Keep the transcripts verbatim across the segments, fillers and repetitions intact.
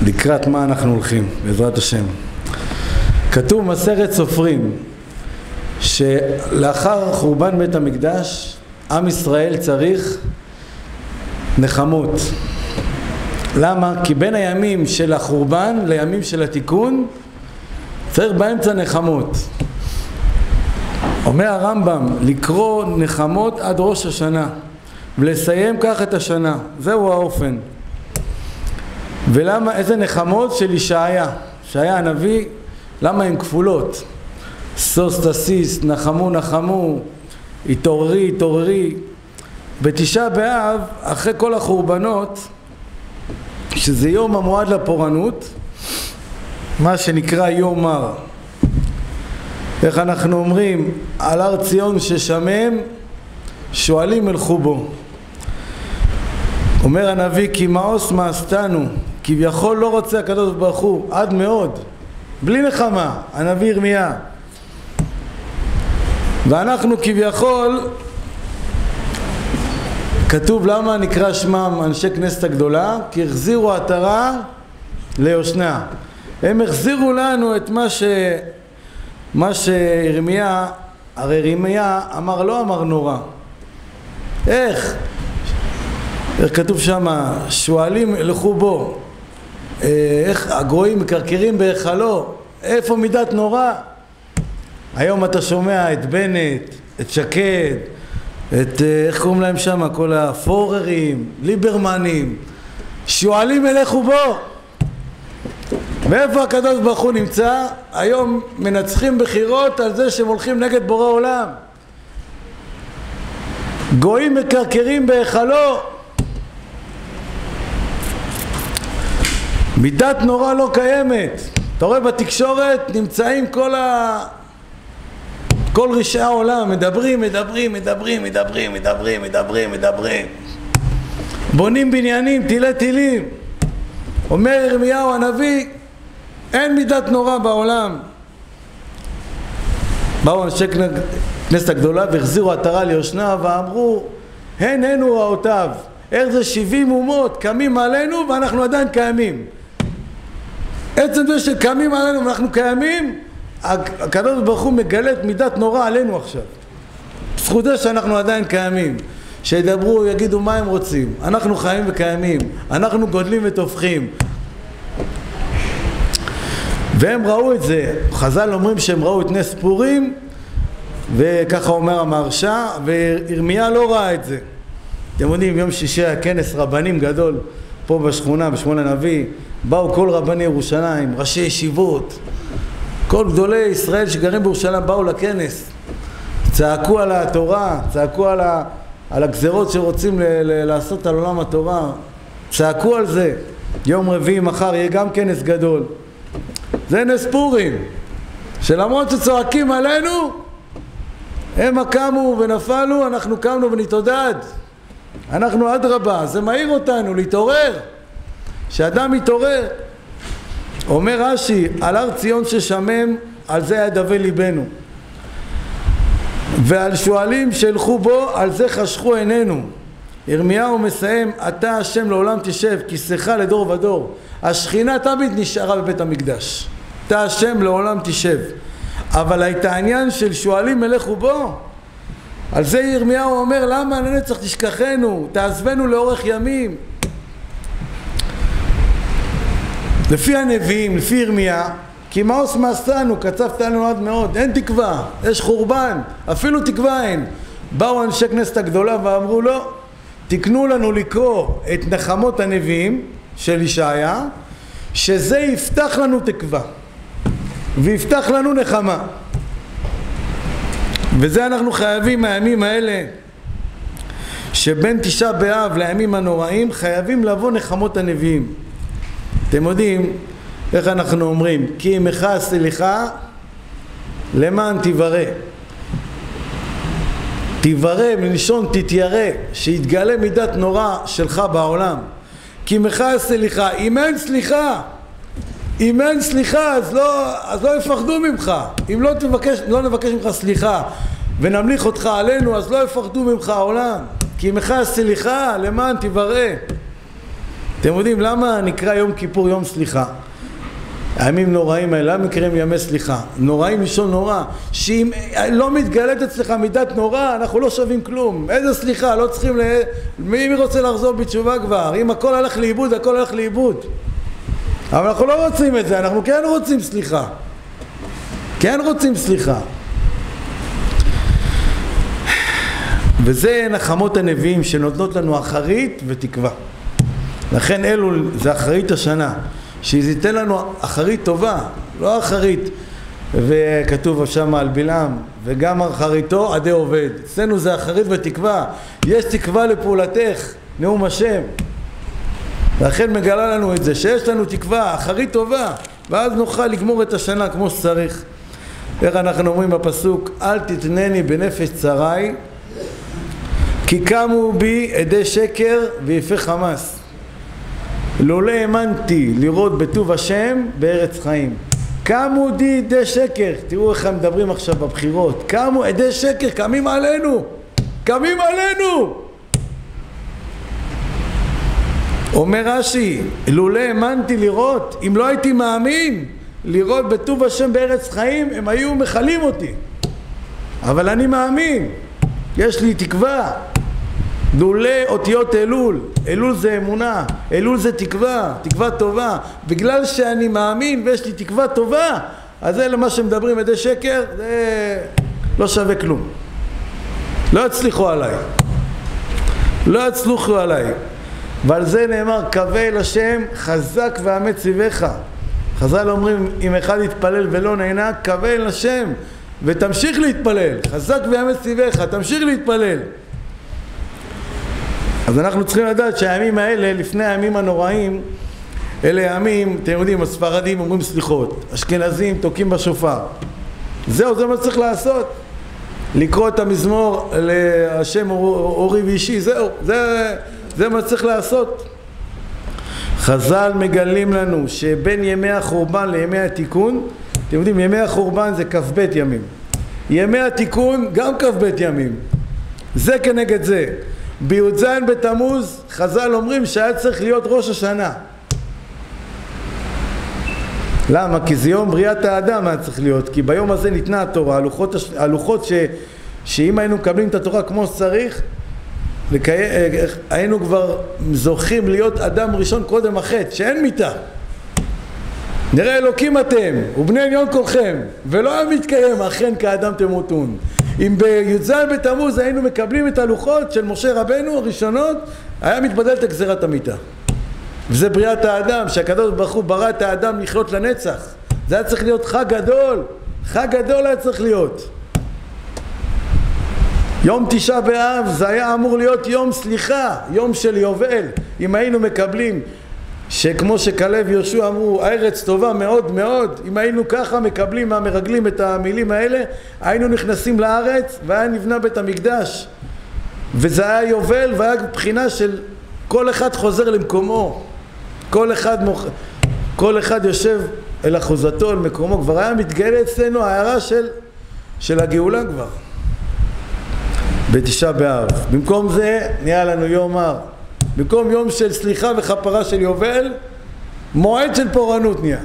לקראת מה אנחנו הולכים, בעזרת השם. כתוב מסכת סופרים שלאחר חורבן בית המקדש עם ישראל צריך נחמות. למה? כי בין הימים של החורבן לימים של התיקון צריך באמצע נחמות. אומר הרמב"ם לקרוא נחמות עד ראש השנה ולסיים כך את השנה, זהו האופן. ולמה? איזה נחמות? של ישעיה, ישעיה הנביא. למה הן כפולות? סוס תסיס, נחמו נחמו, התעוררי התעוררי. בתשעה באב, אחרי כל החורבנות, שזה יום המועד לפורענות, מה שנקרא יום מר. איך אנחנו אומרים? על הר ציון ששמם שואלים ילכו בו. אומר הנביא כי מאוס מעשתנו, כביכול לא רוצה הקדוש ברוך הוא עד מאוד, בלי נחמה, הנביא ירמיה. ואנחנו כביכול, כתוב למה נקרא שמם אנשי כנסת הגדולה? כי החזירו עטרה ליושנה. הם החזירו לנו את מה ש... מה שירמיה, הרי ירמיה אמר לא אמר נורא. איך? איך כתוב שם? שואלים לכו בו. איך הגויים מקרקרים בהיכלו? איפה מידת נורא? היום אתה שומע את בנט, את שקד, את איך קוראים להם שם? כל הפוררים, ליברמנים, שואלים אליכו בו. ואיפה הקדוש ברוך הוא נמצא? היום מנצחים בחירות על זה שהם הולכים נגד בורא עולם. גויים מקרקרים בהיכלו. מידת נורא לא קיימת. אתה רואה בתקשורת נמצאים כל ה... כל רשעי העולם, מדברים, מדברים, מדברים, מדברים, מדברים, מדברים, מדברים. בונים בניינים, תילי תילים. אומר ירמיהו הנביא, אין מידת נורא בעולם. באו אנשי כנסת הגדולה והחזירו עטרה ליושנה ואמרו, הן הן הוראותיו. איך זה שבעים אומות קמים עלינו ואנחנו עדיין קיימים. עצם זה שקמים עלינו ואנחנו קיימים, הקדוש ברוך הוא מגלה את מידת נורא עלינו עכשיו. זכות זה שאנחנו עדיין קיימים. שידברו, יגידו מה הם רוצים. אנחנו חיים וקיימים. אנחנו גודלים ותופחים. והם ראו את זה. חז"ל אומרים שהם ראו את נס פורים, וככה אומר המהרש"א, וירמיה לא ראה את זה. אתם יודעים, יום שישי היה כנס רבנים גדול פה בשכונה, בשמואל הנביא. באו כל רבני ירושלים, ראשי ישיבות, כל גדולי ישראל שגרים בירושלים באו לכנס. צעקו על התורה, צעקו על, ה, על הגזרות שרוצים ל, ל, לעשות על עולם התורה. צעקו על זה. יום רביעי מחר יהיה גם כנס גדול. זה נס פורים, שלמרות שצועקים עלינו, הם קמו ונפלו, אנחנו קמנו ונתעודד. אנחנו אדרבה, זה מהיר אותנו להתעורר. שאדם מתעורר. אומר רש"י, על הר ציון ששמם, על זה ידווה ליבנו. ועל שואלים שהלכו בו, על זה חשכו עינינו. ירמיהו מסיים, אתה השם לעולם תשב, כיסך לדור ודור. השכינה תמיד נשארה בבית המקדש. אתה השם לעולם תשב. אבל את העניין של שואלים אלכו בו, על זה ירמיהו אומר, למה לנצח תשכחנו, תעזבנו לאורך ימים. לפי הנביאים, לפי ירמיה, כי מאוס מעשתנו, קצבת לנו עד מאוד, אין תקווה, יש חורבן, אפילו תקווה אין. באו אנשי כנסת הגדולה ואמרו לא, תקנו לנו לקרוא את נחמות הנביאים של ישעיה, שזה יפתח לנו תקווה ויפתח לנו נחמה. וזה אנחנו חייבים מהימים האלה, שבין תשעה באב לימים הנוראים חייבים לבוא נחמות הנביאים. אתם יודעים איך אנחנו אומרים? כי עמך הסליחה למען תברא. תברא מלשון תתיירא, שיתגלה מידת נורא שלך בעולם. כי עמך הסליחה, אם אין סליחה, אם אין סליחה אז לא, אז לא יפחדו ממך. אם לא, תבקש, לא נבקש ממך סליחה ונמליך אותך עלינו, אז לא יפחדו ממך העולם. כי עמך הסליחה למען תברא. אתם יודעים למה נקרא יום כיפור יום סליחה? הימים נוראים האלה, למה נקראים ימי סליחה? נוראים לשון נורא, שאם לא מתגלית אצלך מידת נורא, אנחנו לא שווים כלום. איזה סליחה? לא צריכים ל... מי רוצה לחזור בתשובה כבר? אם הכל הלך לאיבוד, הכל הלך לאיבוד. אבל אנחנו לא רוצים את זה, אנחנו כן רוצים סליחה. כן רוצים סליחה. וזה נחמות הנביאים שנותנות לנו אחרית ותקווה. לכן אלול זה אחרית השנה, שייתן לנו אחרית טובה, לא אחרית, וכתוב שם על בלעם, וגם אחריתו עדי עובד. אצלנו זה אחרית ותקווה, יש תקווה לפעולתך, נאום השם. לכן מגלה לנו את זה, שיש לנו תקווה, אחרית טובה, ואז נוכל לגמור את השנה כמו שצריך. איך אנחנו אומרים בפסוק, אל תתנני בנפש צרי, כי קמו בי עדי שקר ויפה חמאס. לא האמנתי לראות בטוב השם בארץ חיים. קמו די עדי שקר, תראו איך הם מדברים עכשיו בבחירות, קמו עדי שקר, קמים עלינו, קמים עלינו. אומר רש"י, לולא האמנתי לראות, אם לא הייתי מאמין לראות בטוב השם בארץ חיים, הם היו מחלים אותי. אבל אני מאמין, יש לי תקווה. לולא אותיות אלול, אלול זה אמונה, אלול זה תקווה, תקווה טובה. בגלל שאני מאמין ויש לי תקווה טובה, אז זה למה שמדברים עדי שקר, זה לא שווה כלום. לא יצליחו עליי. לא יצליחו עליי. ועל זה נאמר, קווה אל השם חזק ואמת ציווך. חז"ל אומרים, אם אחד יתפלל ולא נהנה, קווה אל השם ותמשיך להתפלל. חזק ואמת ציווך, תמשיך להתפלל. אז אנחנו צריכים לדעת שהימים האלה, לפני הימים הנוראים, אלה ימים, אתם יודעים, הספרדים אומרים סליחות, אשכנזים תוקעים בשופר. זהו, זה מה צריך לעשות. לקרוא את המזמור להשם אורי ואישי, זהו, זה, זה מה צריך לעשות. חז"ל מגלים לנו שבין ימי החורבן לימי התיקון, אתם יודעים, ימי החורבן זה כ"ב ימים. ימי התיקון גם כ"ב ימים. זה כנגד זה. בי"ז בתמוז חז"ל אומרים שהיה צריך להיות ראש השנה. למה? כי זה יום בריאת האדם היה צריך להיות, כי ביום הזה ניתנה התורה, הלוחות, הלוחות ש, שאם היינו מקבלים את התורה כמו שצריך, לקי... היינו כבר זוכים להיות אדם ראשון קודם החטא, שאין מיתה. נראה אלוקים אתם ובני עליון כולכם, ולא היה מתקיים אכן כאדם תמותון. אם בי"ז בתמוז היינו מקבלים את הלוחות של משה רבנו הראשונות, היה מתבדלת גזירת המיתה. וזה בריאת האדם, שהקדוש ברוך הוא ברא את האדם לחיות לנצח. זה היה צריך להיות חג גדול, חג גדול היה צריך להיות. יום תשעה באב זה היה אמור להיות יום סליחה, יום של יובל. אם היינו מקבלים, שכמו שכלב יהושע אמרו, הארץ טובה מאוד מאוד, אם היינו ככה מקבלים מהמרגלים את המילים האלה, היינו נכנסים לארץ והיה נבנה בית המקדש. וזה היה יובל והיה בחינה של כל אחד חוזר למקומו. כל אחד, מוח... כל אחד יושב אל אחוזתו, אל מקומו. כבר היה מתגלה אצלנו ההערה של, של הגאולה כבר. בתשעה באב. במקום זה נהיה לנו יום מר. במקום יום של סליחה וכפרה של יובל, מועד של פורענות נהיה.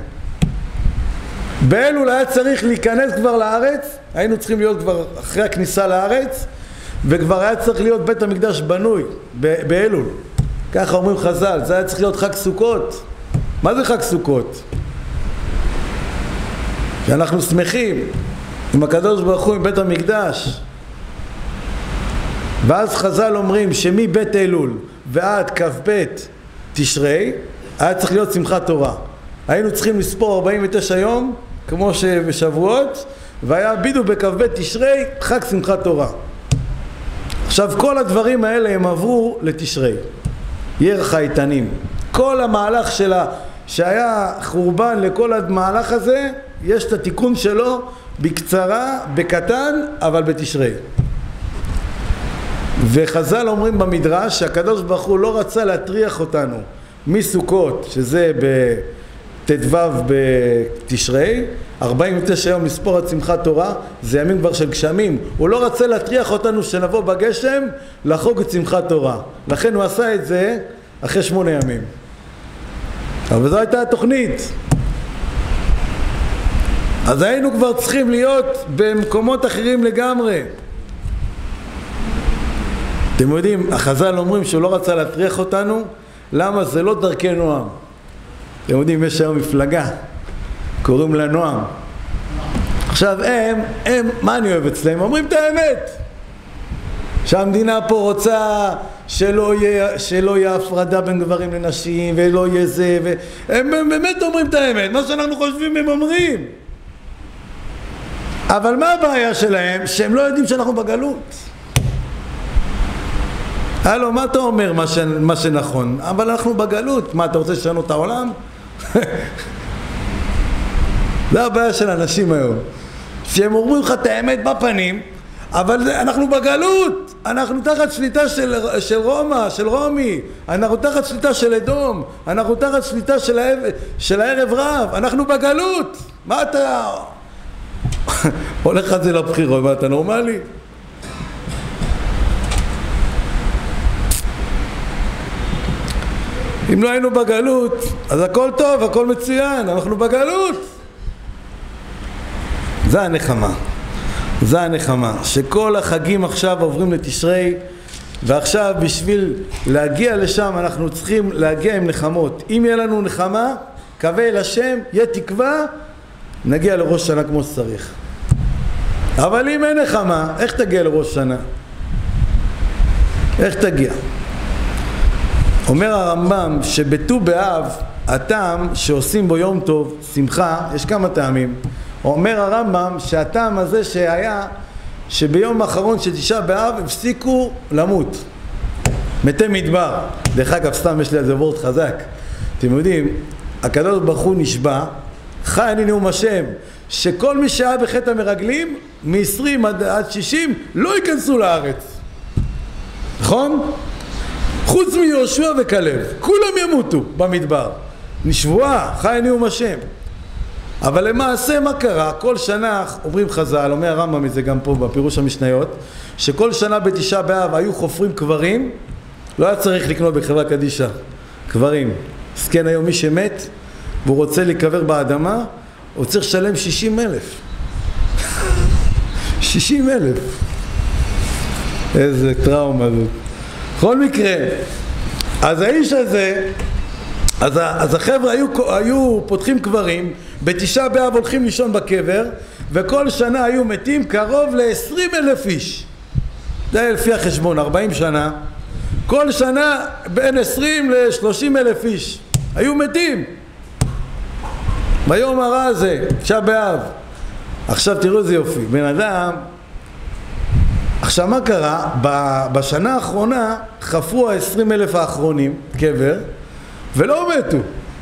באלול היה צריך להיכנס כבר לארץ, היינו צריכים להיות כבר אחרי הכניסה לארץ, וכבר היה צריך להיות בית המקדש בנוי באלול. ככה אומרים חז"ל, זה היה צריך להיות חג סוכות. מה זה חג סוכות? שאנחנו שמחים עם הקדוש ברוך הוא, עם בית המקדש. ואז חז"ל אומרים שמבית אלול ועד כ"ב תשרי היה צריך להיות שמחת תורה. היינו צריכים לספור ארבעים ותשעה יום כמו שבשבועות, והיה בדיוק בכ"ב תשרי חג שמחת תורה. עכשיו כל הדברים האלה הם עברו לתשרי, ירח האיתנים. כל המהלך שלה שהיה חורבן לכל המהלך הזה, יש את התיקון שלו בקצרה, בקטן, אבל בתשרי. וחז"ל אומרים במדרש שהקדוש ברוך הוא לא רצה להטריח אותנו מסוכות, שזה בט"ו בתשרי, ארבעים ותשע יום לספור את שמחת תורה, זה ימים כבר של גשמים. הוא לא רצה להטריח אותנו שנבוא בגשם לחוג את שמחת תורה, לכן הוא עשה את זה אחרי שמונה ימים. אבל זו הייתה התוכנית. אז היינו כבר צריכים להיות במקומות אחרים לגמרי. אתם יודעים, החז"ל אומרים שהוא לא רצה להטריח אותנו, למה? זה לא דרכי נועם. אתם יודעים, יש היום מפלגה, קוראים לה נועם. עכשיו הם, הם, מה אני אוהב אצלם? אומרים את האמת. שהמדינה פה רוצה שלא יהיה, שלא יהיה הפרדה בין גברים לנשים, ולא יהיה זה, והם באמת אומרים את האמת, מה שאנחנו חושבים הם אומרים. אבל מה הבעיה שלהם? שהם לא יודעים שאנחנו בגלות. הלו, מה אתה אומר מה, ש... מה שנכון? אבל אנחנו בגלות. מה, אתה רוצה לשנות את העולם? זה הבעיה של אנשים היום. שהם אומרים לך את האמת בפנים, אבל זה, אנחנו בגלות. אנחנו תחת שליטה של, של רומא, של רומי. אנחנו תחת שליטה של אדום. אנחנו תחת שליטה של, העב... של הערב רב. אנחנו בגלות. מה אתה... הולך את זה לבחירות, מה אתה נורמלי? אם לא היינו בגלות, אז הכל טוב, הכל מצוין, אנחנו בגלות. זה הנחמה. זה הנחמה. שכל החגים עכשיו עוברים לתשרי, ועכשיו בשביל להגיע לשם אנחנו צריכים להגיע עם נחמות. אם יהיה לנו נחמה, קווה אל השם, יהיה תקווה, נגיע לראש שנה כמו שצריך. אבל אם אין נחמה, איך תגיע לראש שנה? איך תגיע? אומר הרמב"ם שבט"ו באב, הטעם שעושים בו יום טוב, שמחה, יש כמה טעמים. אומר הרמב"ם שהטעם הזה שהיה, שביום האחרון של תשעה באב הפסיקו למות. מתי מדבר. דרך אגב, סתם יש לי איזה וורט חזק. אתם יודעים, הקדוש ברוך הוא נשבע, חי אני נאום השם, שכל מי שהיה בחטא המרגלים, מ-עשרים עד שישים, לא ייכנסו לארץ. נכון? חוץ מיהושע וכלב, כולם ימותו במדבר. נשבועה, חי נאום השם. אבל למעשה מה קרה? כל שנה, אומרים חז"ל, אומר הרמב"ם מזה גם פה בפירוש המשניות, שכל שנה בתשעה באב היו חופרים קברים, לא היה צריך לקנות בחברה קדישה, קברים. אז כן, היום מי שמת והוא רוצה להיקבר באדמה, הוא צריך לשלם שישים אלף. שישים אלף. איזה טראומה זאת. בכל מקרה, אז האיש הזה, אז, אז החבר'ה היו, היו פותחים קברים, בתשעה באב הולכים לישון בקבר, וכל שנה היו מתים קרוב ל-עשרים אלף איש. זה לפי החשבון, ארבעים שנה. כל שנה בין עשרים ל-שלושים אלף איש. היו מתים. ביום הרע הזה, תשעה באב. עכשיו תראו איזה יופי. בן אדם, עכשיו מה קרה? בשנה האחרונה חפרו ה-עשרים אלף האחרונים, קבר, ולא מתו.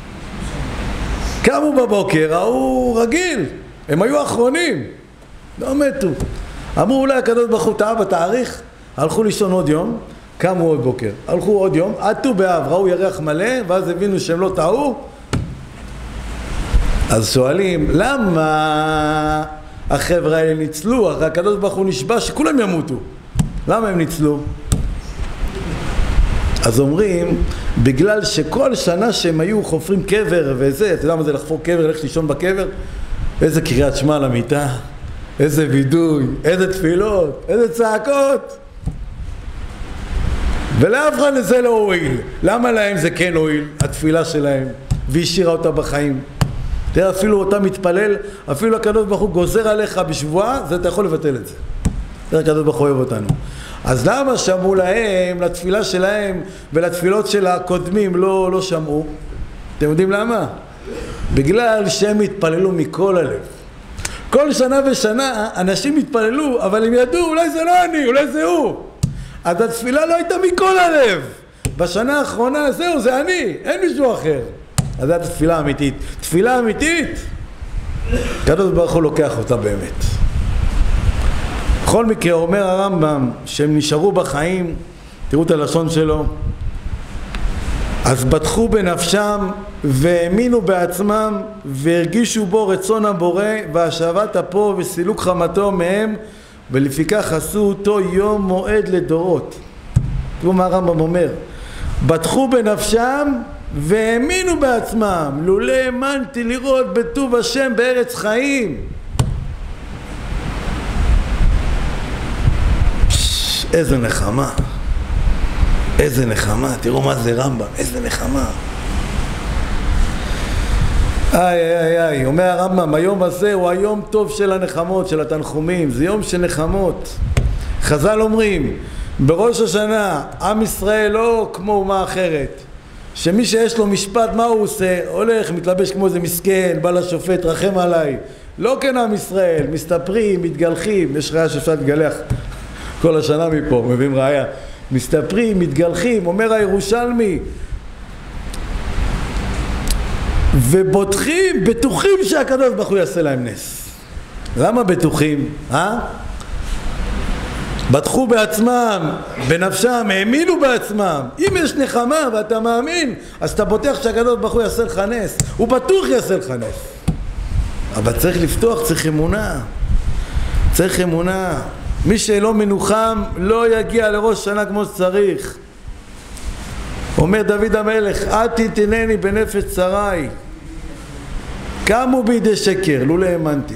קמו בבוקר, ראו רגיל, הם היו האחרונים, לא מתו. אמרו אולי הקדוש ברוך הוא טעה בתאריך, הלכו לישון עוד יום, קמו עוד בוקר, הלכו עוד יום, עד ט"ו באב, ראו ירח מלא, ואז הבינו שהם לא טעו. אז שואלים, למה החבר'ה האלה ניצלו? הרי הקדוש ברוך הוא נשבע שכולם ימותו. למה הם ניצלו? אז אומרים, בגלל שכל שנה שהם היו חופרים קבר וזה, אתה יודע מה זה לחפור קבר, ללכת לישון בקבר? איזה קריאת שמע על המיטה, איזה וידוי, איזה תפילות, איזה צעקות. ולאף אחד לזה לא הועיל. למה להם זה כן הועיל? התפילה שלהם, והשאירה אותה בחיים. תראה, אפילו אותה מתפלל, אפילו הקדוש ברוך הוא גוזר עליך בשבועה, זה אתה יכול לבטל את זה. תראה, הקדוש ברוך הוא אוהב אותנו. אז למה שמעו להם, לתפילה שלהם ולתפילות של הקודמים לא, לא שמעו? אתם יודעים למה? בגלל שהם התפללו מכל הלב. כל שנה ושנה אנשים התפללו, אבל הם ידעו, אולי זה לא אני, אולי זה הוא. אז התפילה לא הייתה מכל הלב. בשנה האחרונה זהו, זה אני, אין מישהו אחר. אז זאת התפילה האמיתית. תפילה אמיתית, הקדוש ברוך הוא לוקח אותה באמת. בכל מקרה אומר הרמב"ם שהם נשארו בחיים, תראו את הלשון שלו, אז בטחו בנפשם והאמינו בעצמם והרגישו בו רצון הבורא והשבת אפו וסילוק חמתו מהם, ולפיכך עשו אותו יום מועד לדורות. תראו מה הרמב"ם אומר, בטחו בנפשם והאמינו בעצמם, לולא האמנתי לראות בטוב השם בארץ חיים. פש, איזה נחמה, איזה נחמה, תראו מה זה רמב"ם, איזה נחמה. איי איי איי, אומר הרמב"ם, היום הזה הוא היום טוב של הנחמות, של התנחומים, זה יום של נחמות. חז"ל אומרים, בראש השנה, עם ישראל לא כמו אומה אחרת, שמי שיש לו משפט, מה הוא עושה? הולך, מתלבש כמו איזה מסכן, בא לשופט, רחם עליי. לא כן עם ישראל, מסתפרים, מתגלחים, יש ראיה שאפשר להתגלח כל השנה מפה, מביאים ראיה. מסתפרים, מתגלחים, אומר הירושלמי, ובוטחים, בטוחים שהקדוש ברוך הוא יעשה להם נס. למה בטוחים? אה? בטחו בעצמם, בנפשם, האמינו בעצמם. אם יש נחמה ואתה מאמין, אז אתה בוטח שהקדוש ברוך הוא יעשה לך נס. הוא בטוח יעשה לך נס. אבל צריך לפתוח, צריך אמונה. צריך אמונה. מי שלא מנוחם לא יגיע לראש שנה כמו שצריך. אומר דוד המלך, אל תתנני בנפש צרי. קמו בידי שקר, לולא האמנתי.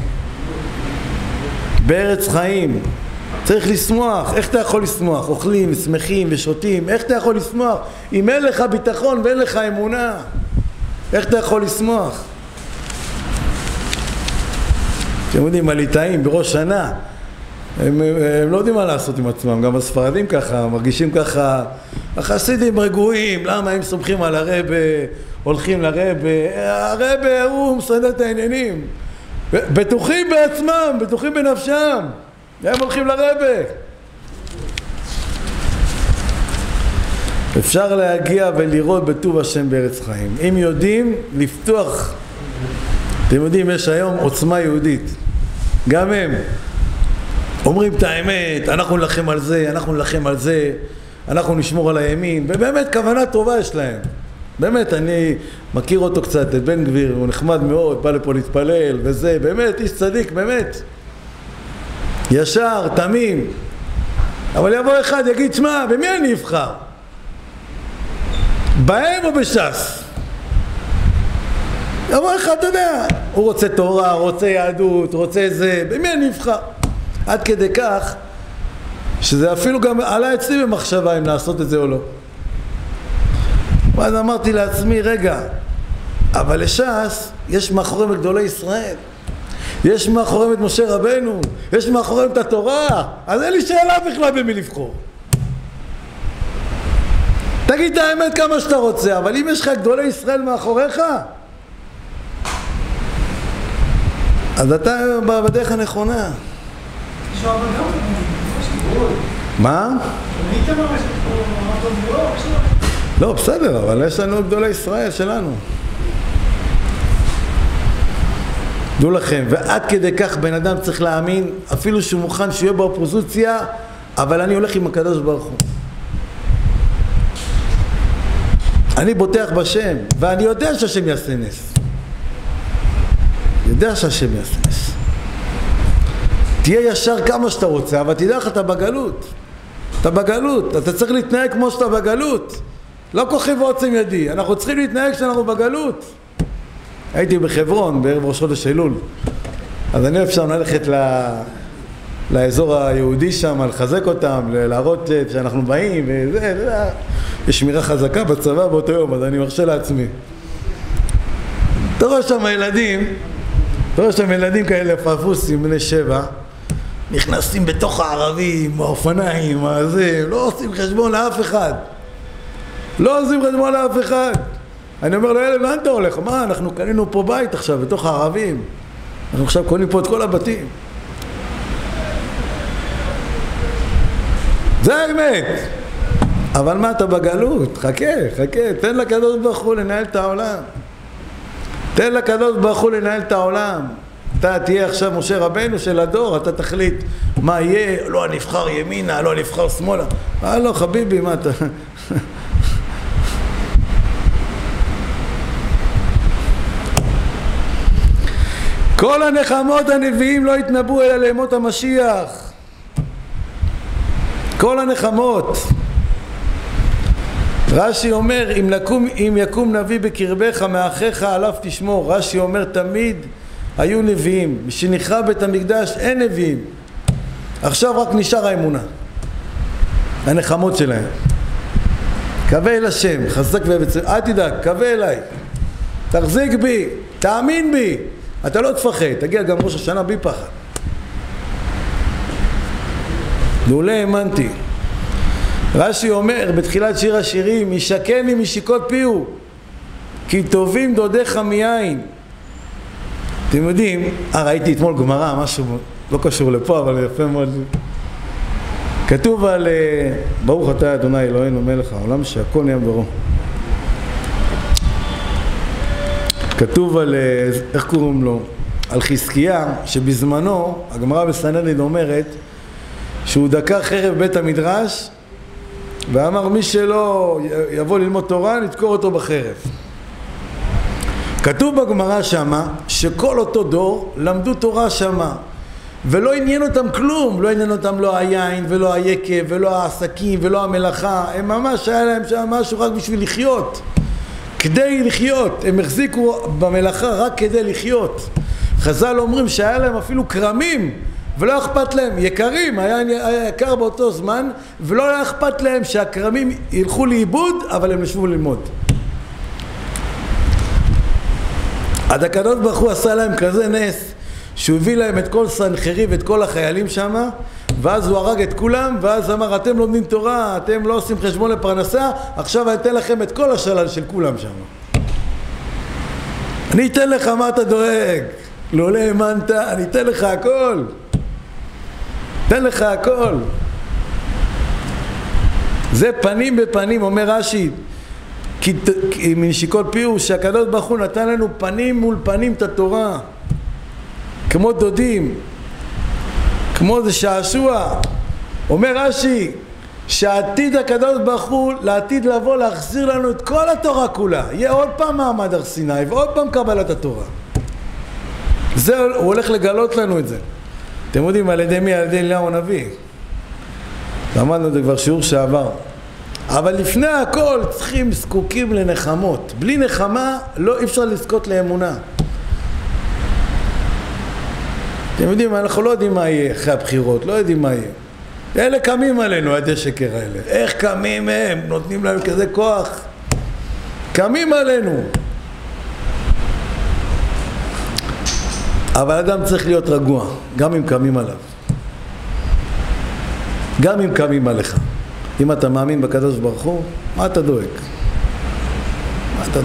בארץ חיים. צריך לשמוח. איך אתה יכול לשמוח? אוכלים, שמחים ושותים. איך אתה יכול לשמוח? אם אין לך ביטחון ואין לך אמונה, איך אתה יכול לשמוח? אתם יודעים, הליטאים בראש שנה, הם, הם לא יודעים מה לעשות עם עצמם. גם הספרדים ככה, מרגישים ככה, החסידים רגועים. למה? הם סומכים על הרב, הולכים לרב, הרב הוא מסדר את העניינים. בטוחים בעצמם, בטוחים בנפשם. הם הולכים לרבה. אפשר להגיע ולראות בטוב השם בארץ חיים. אם יודעים לפתוח, אתם יודעים, יש היום עוצמה יהודית. גם הם אומרים את האמת, אנחנו נלחם על זה, אנחנו נלחם על זה, אנחנו נשמור על הימין, ובאמת כוונה טובה יש להם. באמת, אני מכיר אותו קצת, את בן גביר, הוא נחמד מאוד, בא לפה להתפלל וזה, באמת, איש צדיק, באמת. ישר, תמים. אבל יבוא אחד, יגיד, שמה, במי אני אבחר? בהם או בש"ס? יבוא אחד, אתה יודע, הוא רוצה תורה, רוצה יהדות, רוצה זה, במי אני אבחר? עד כדי כך, שזה אפילו גם עלה אצלי במחשבה אם לעשות את זה או לא. ואז אמרתי לעצמי, רגע, אבל לש"ס יש מאחוריהם את גדולי ישראל. יש מאחוריהם את משה רבנו, יש מאחוריהם את התורה, אז אין לי שאלה בכלל במי לבחור. תגיד את האמת כמה שאתה רוצה, אבל אם יש לך גדולי ישראל מאחוריך, אז אתה בדרך הנכונה. מה? לא, בסדר, אבל יש לנו גדולי ישראל שלנו. דעו לכם, ועד כדי כך בן אדם צריך להאמין, אפילו שהוא מוכן שיהיה באופוזיציה, אבל אני הולך עם הקדוש ברוך הוא. אני בוטח בשם, ואני יודע שהשם יעשה נס. יודע שהשם יעשה נס. תהיה ישר כמה שאתה רוצה, אבל תדע לך, אתה בגלות. אתה בגלות, אתה צריך להתנהג כמו שאתה בגלות. לא כוחי ועוצם ידי, אנחנו צריכים להתנהג כשאנחנו בגלות. הייתי בחברון בערב ראש חודש אלול, אז אני אפשר ללכת ל... לאזור היהודי שם, לחזק אותם, להראות שאנחנו באים, וזה, זה, יש שמירה חזקה בצבא באותו יום, אז אני מרשה לעצמי. אתה רואה שם ילדים, אתה רואה שם ילדים כאלה פרפוסים בני שבע, נכנסים בתוך הערבים, האופניים, הזה, לא עושים חשבון לאף אחד. לא עושים חשבון לאף אחד. אני אומר לו, ילד, לאן אתה הולך? מה, אנחנו קנינו פה בית עכשיו, בתוך הערבים. אנחנו עכשיו קונים פה את כל הבתים. זה האמת. אבל מה, אתה בגלות? חכה, חכה. תן לקדוש ברוך הוא לנהל את העולם. תן לקדוש ברוך הוא לנהל את העולם. אתה תהיה עכשיו משה רבנו של הדור, אתה תחליט מה יהיה, לא אני אבחר ימינה, לא אני אבחר שמאלה. אה לא, חביבי, מה אתה... כל הנחמות הנביאים לא התנבאו אלא לימות המשיח. כל הנחמות. רש"י אומר, אם, לקום, אם יקום נביא בקרבך מאחיך עליו תשמור. רש"י אומר, תמיד היו נביאים, משנחרב בית המקדש אין נביאים, עכשיו רק נשאר האמונה, הנחמות שלהם. קווה אל השם, חזק ובצר, אל תדאג, קווה אליי, תחזיק בי, תאמין בי, אתה לא תפחד, תגיע גם ראש השנה בי פחד. לולא האמנתי. רש"י אומר בתחילת שיר השירים, ישקני משיקות פיהו, כי טובים דודיך מיין. אתם יודעים, אה, ראיתי אתמול גמרא, משהו לא קשור לפה, אבל יפה מאוד. כתוב על, ברוך אתה אדוני אלוהינו מלך העולם שהכל נהיה ברור. כתוב על, איך קוראים לו? על חזקיה, שבזמנו, הגמרא בסנהדרין אומרת, שהוא דקר חרב בית המדרש, ואמר מי שלא יבוא ללמוד תורה, נדקור אותו בחרב. כתוב בגמרא שמה, שכל אותו דור למדו תורה שמה, ולא עניין אותם כלום, לא עניין אותם לא היין ולא היקב ולא העסקים ולא המלאכה, הם ממש היה להם שם משהו רק בשביל לחיות, כדי לחיות, הם החזיקו במלאכה רק כדי לחיות. חז"ל אומרים שהיה להם אפילו קרמים, ולא אכפת להם, יקרים, היה, היה יקר באותו זמן, ולא היה אכפת להם שהקרמים ילכו לאיבוד, אבל הם נשבו ללמוד. עד הקדוש ברוך הוא עשה להם כזה נס, שהוא הביא להם את כל סנחריב ואת כל החיילים שם, ואז הוא הרג את כולם, ואז אמר, אתם לומדים תורה, אתם לא עושים חשבון לפרנסה, עכשיו אני אתן לכם את כל השלל של כולם שם. אני אתן לך מה אתה דואג, לא האמנת, אני אתן לך הכל. אתן לך הכל. זה פנים בפנים, אומר רש"י, כי מנשיקות פיהו שהקדוש ברוך הוא נתן לנו פנים מול פנים את התורה, כמו דודים, כמו זה שעשוע. אומר רש"י שהעתיד הקדוש ברוך הוא לעתיד לבוא להחזיר לנו את כל התורה כולה, יהיה עוד פעם מעמד הר סיני ועוד פעם קבלת התורה. זה הוא הולך לגלות לנו את זה. אתם יודעים על ידי מי? על ידי אליהו הנביא. למדנו את זה כבר שיעור שעבר. אבל לפני הכל צריכים, זקוקים לנחמות. בלי נחמה לא אפשר לזכות לאמונה. אתם יודעים, אנחנו לא יודעים מה יהיה אחרי הבחירות, לא יודעים מה יהיה. אלה קמים עלינו, עדי שקר האלה. איך קמים הם? נותנים להם כזה כוח. קמים עלינו. אבל אדם צריך להיות רגוע, גם אם קמים עליו. גם אם קמים עליך. אם אתה מאמין בקדוש ברוך הוא, מה אתה דואג? מה אתה דואג?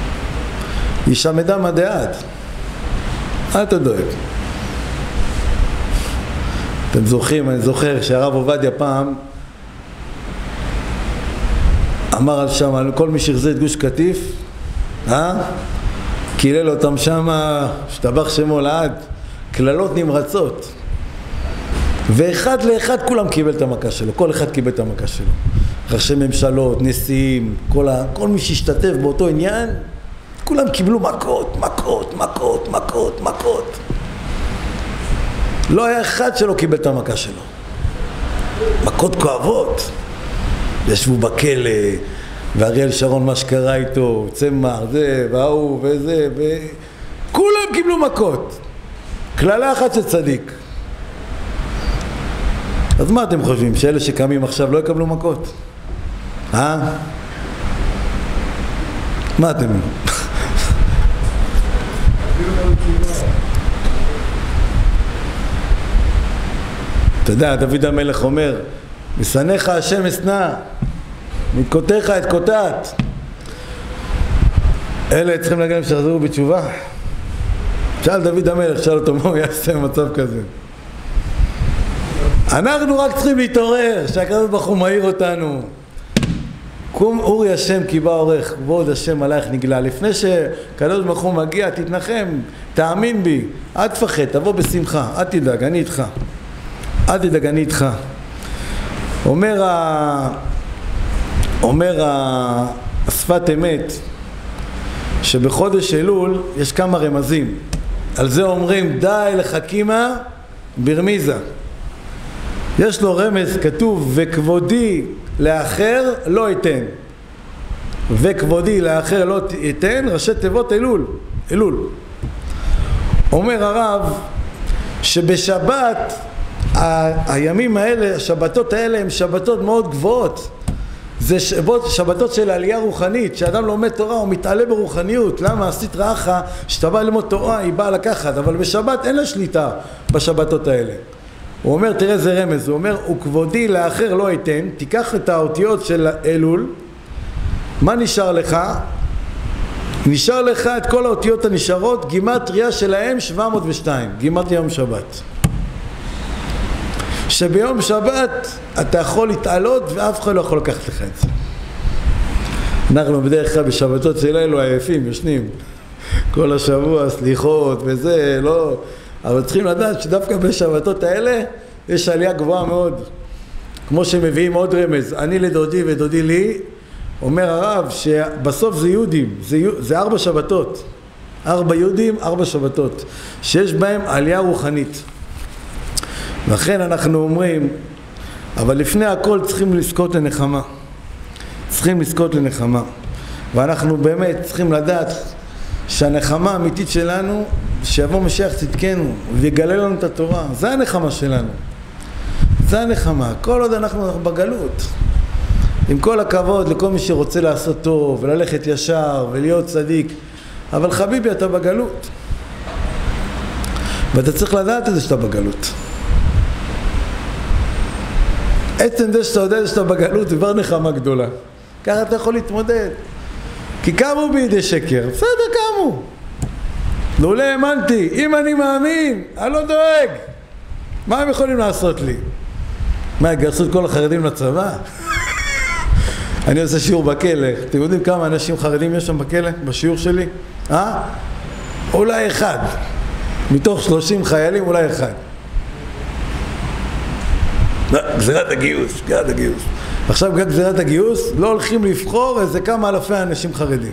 ישמדה מדעת. מה אתה דואג? אתם זוכרים, אני זוכר שהרב עובדיה פעם אמר על שם, על כל מי שחזה את גוש קטיף, אה? קילל אותם שם, שתבח שמו לעד, כללות נמרצות. ואחד לאחד כולם קיבל את המכה שלו, כל אחד קיבל את המכה שלו. ראשי ממשלות, נשיאים, כל, ה... כל מי שהשתתף באותו עניין, כולם קיבלו מכות, מכות, מכות, מכות, מכות. לא היה אחד שלא קיבל את המכה שלו. מכות כואבות. ישבו בכלא, ואריאל שרון מה שקרה איתו, צמר, זה, והוא, וזה, ו... כולם קיבלו מכות. כללה אחת של צדיק. אז מה אתם חושבים? שאלה שקמים עכשיו לא יקבלו מכות? אה? מה אתם? אתה יודע, דוד המלך אומר, משנאיך השם אשנא, מתקותיך את קוטעת. אלה צריכים להגיד להם שיחזרו בתשובה. שאל דוד המלך, שאל אותו מה הוא יעשה במצב כזה. אנחנו רק צריכים להתעורר, שהקדוש ברוך הוא מאיר אותנו. קום אורי השם כי בא עורך, כבוד השם עלייך נגלה. לפני שקדוש ברוך הוא מגיע, תתנחם, תאמין בי, אל תפחד, תבוא בשמחה, אל תדאג, אני איתך. אל תדאג, אני איתך. אומר ה... אומר ה... השפת אמת, שבחודש אלול יש כמה רמזים. על זה אומרים, די לחכימה ברמיזה. יש לו רמז, כתוב, וכבודי לאחר לא אתן. וכבודי לאחר לא תיתן, ראשי תיבות אלול, אלול. אומר הרב שבשבת, ה- הימים האלה, השבתות האלה הם שבתות מאוד גבוהות. זה שבות, שבתות של עלייה רוחנית, שאדם לומד תורה הוא מתעלה ברוחניות. למה? עשית רעך, שאתה בא ללמוד תורה היא באה לקחת, אבל בשבת אין לה שליטה בשבתות האלה. הוא אומר, תראה זה רמז, הוא אומר, וכבודי לאחר לא אתן, תיקח את האותיות של אלול, מה נשאר לך? נשאר לך את כל האותיות הנשארות, גימטריה שלהם שבע מאות ושתיים, גימטריה יום שבת. שביום שבת אתה יכול להתעלות ואף אחד לא יכול לקחת לך את זה. אנחנו בדרך כלל בשבתות שלנו עייפים, ישנים כל השבוע, סליחות וזה, לא... אבל צריכים לדעת שדווקא בשבתות האלה יש עלייה גבוהה מאוד. כמו שמביאים עוד רמז, אני לדודי ודודי לי, אומר הרב שבסוף זה יהודים, זה, זה ארבע שבתות, ארבע יהודים, ארבע שבתות, שיש בהם עלייה רוחנית. לכן אנחנו אומרים, אבל לפני הכל צריכים לזכות לנחמה. צריכים לזכות לנחמה. ואנחנו באמת צריכים לדעת שהנחמה האמיתית שלנו, שיבוא משיח צדקנו ויגלה לנו את התורה. זה הנחמה שלנו. זה הנחמה. כל עוד אנחנו בגלות. עם כל הכבוד לכל מי שרוצה לעשות טוב וללכת ישר ולהיות צדיק. אבל חביבי, אתה בגלות. ואתה צריך לדעת את זה שאתה בגלות. עצם זה שאתה יודע שאתה בגלות זה כבר נחמה גדולה. ככה אתה יכול להתמודד. כי קמו בידי שקר, בסדר קמו. לא האמנתי, אם אני מאמין, אני לא דואג. מה הם יכולים לעשות לי? מה, יגרסו את כל החרדים לצבא? אני עושה שיעור בכלא. אתם יודעים כמה אנשים חרדים יש שם בכלא, בשיעור שלי? אה? אולי אחד. מתוך שלושים חיילים, אולי אחד. לא, גזירת הגיוס, גזירת הגיוס. עכשיו גם גזירת הגיוס, לא הולכים לבחור איזה כמה אלפי אנשים חרדים.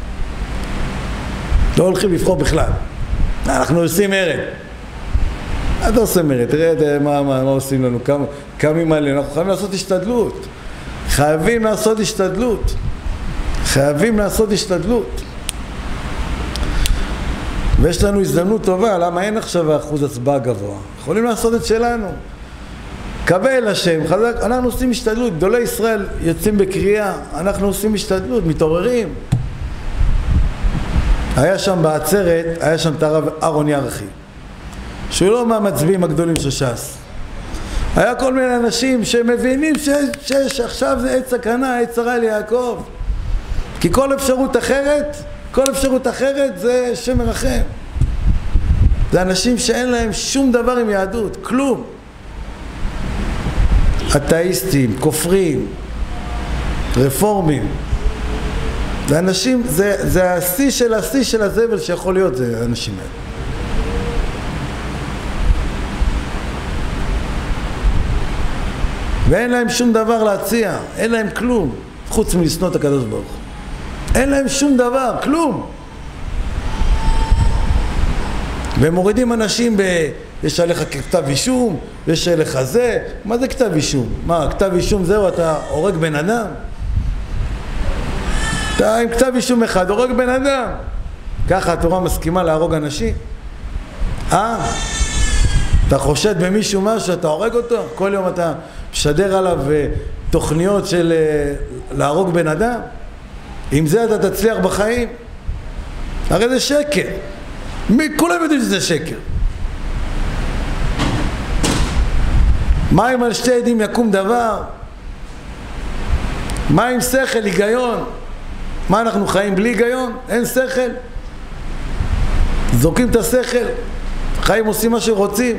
לא הולכים לבחור בכלל. אנחנו עושים מרד. אתה עושה מרד, תראה מה, מה, מה עושים לנו, כמה, כמה מלא. אנחנו חייבים לעשות השתדלות. חייבים לעשות השתדלות. חייבים לעשות השתדלות. ויש לנו הזדמנות טובה, למה אין עכשיו אחוז הצבעה גבוה? יכולים לעשות את שלנו. קבל השם, חזק, אנחנו עושים השתדלות, גדולי ישראל יוצאים בקריאה, אנחנו עושים השתדלות, מתעוררים. היה שם בעצרת, היה שם את הרב אהרון ירחי, שהוא לא מהמצביעים הגדולים של ש"ס. היה כל מיני אנשים שמבינים שעכשיו זה עת סכנה, עת צרה ליעקב. כי כל אפשרות אחרת, כל אפשרות אחרת זה שם מרחם. זה אנשים שאין להם שום דבר עם יהדות, כלום. אתאיסטים, כופרים, רפורמים. זה אנשים, זה, זה השיא של השיא של הזבל שיכול להיות, זה האנשים האלה. ואין להם שום דבר להציע, אין להם כלום, חוץ מלשנוא את הקדוש ברוך הוא. אין להם שום דבר, כלום. והם מורידים אנשים ב... יש עליך כתב אישום, יש עליך זה, מה זה כתב אישום? מה, כתב אישום זהו, אתה הורג בן אדם? אתה עם כתב אישום אחד, הורג בן אדם. ככה התורה מסכימה להרוג אנשים? אה? אתה חושד במישהו משהו, אתה הורג אותו? כל יום אתה משדר עליו תוכניות של להרוג בן אדם? עם זה אתה תצליח בחיים? הרי זה שקר. כולם יודעים שזה שקר. מה אם על שתי עדים יקום דבר? מה עם שכל, היגיון? מה אנחנו חיים בלי היגיון? אין שכל? זורקים את השכל, חיים עושים מה שרוצים,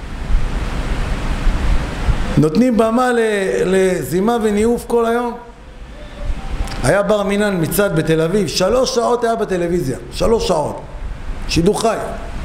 נותנים במה לזימה וניאוף כל היום. היה בר מינן מצד בתל אביב, שלוש שעות היה בטלוויזיה, שלוש שעות, שידור חי.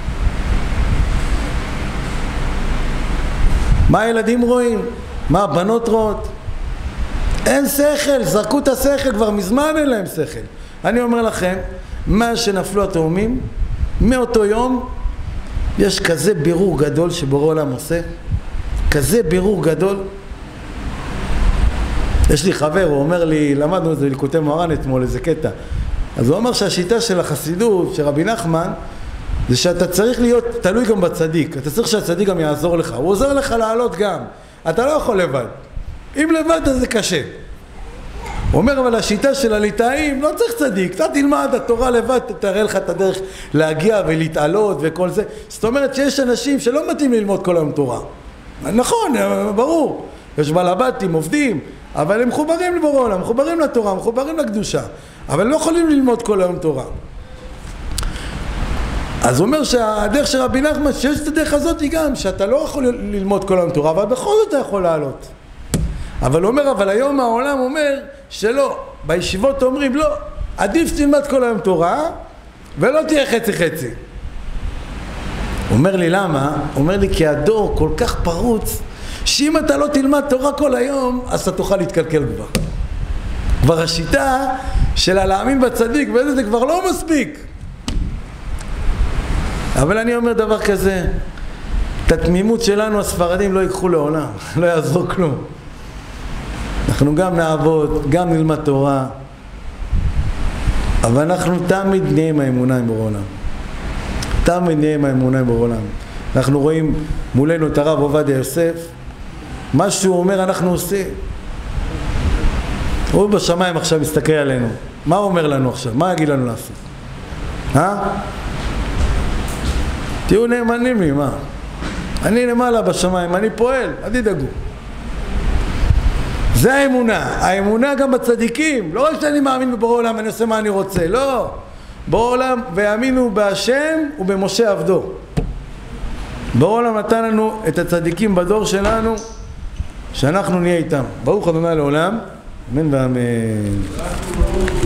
מה הילדים רואים? מה הבנות רואות? אין שכל, זרקו את השכל, כבר מזמן אין להם שכל. אני אומר לכם, מה שנפלו התאומים, מאותו יום יש כזה בירור גדול שבורא עולם עושה, כזה בירור גדול. יש לי חבר, הוא אומר לי, למדנו את זה בליקוטי מוהר"ן אתמול, איזה קטע. אז הוא אומר שהשיטה של החסידות, של רבי נחמן, זה שאתה צריך להיות תלוי גם בצדיק. אתה צריך שהצדיק גם יעזור לך. הוא עוזר לך לעלות גם. אתה לא יכול לבד. אם לבד אז זה קשה. הוא אומר, אבל השיטה של הליטאים, לא צריך צדיק. אתה תלמד, התורה לבד תראה לך את הדרך להגיע ולהתעלות וכל זה. זאת אומרת שיש אנשים שלא מתאים ללמוד כל היום תורה. נכון, ברור. יש בעלבתים, עובדים, אבל הם מחוברים לבורא עולם, מחוברים לתורה, מחוברים לקדושה. אבל לא יכולים ללמוד כל היום תורה. אז הוא אומר שהדרך של רבי נחמן, שיש את הדרך הזאת היא גם, שאתה לא יכול ללמוד כל היום תורה, אבל בכל זאת אתה יכול לעלות. אבל הוא אומר, אבל היום העולם אומר שלא, בישיבות אומרים, לא, עדיף תלמד כל היום תורה, ולא תהיה חצי חצי. הוא אומר לי, למה? הוא אומר לי, כי הדור כל כך פרוץ, שאם אתה לא תלמד תורה כל היום, אז אתה תוכל להתקלקל כבר. כבר השיטה של הלהאמין בצדיק, וזה זה כבר לא מספיק. אבל אני אומר דבר כזה, את התמימות שלנו הספרדים לא ייקחו לעולם, לא יעזור כלום. אנחנו גם נעבוד, גם נלמד תורה, אבל אנחנו תמיד נהיה עם האמונה עם בורא עולם. תמיד נהיה עם האמונה עם בורא עולם. אנחנו רואים מולנו את הרב עובדיה יוסף, מה שהוא אומר אנחנו עושים. הוא בשמיים עכשיו מסתכל עלינו, מה הוא אומר לנו עכשיו? מה יגיד לנו לעשות? אה? תהיו נאמנים לי, מה? אני למעלה בשמיים, אני פועל, אל תדאגו. זה האמונה, האמונה גם בצדיקים, לא רק שאני מאמין בבורא עולם ואני עושה מה אני רוצה, לא. בורא עולם ויאמינו בהשם ובמשה עבדו. בורא עולם נתן לנו את הצדיקים בדור שלנו, שאנחנו נהיה איתם. ברוך ה' לעולם, אמן ואמן.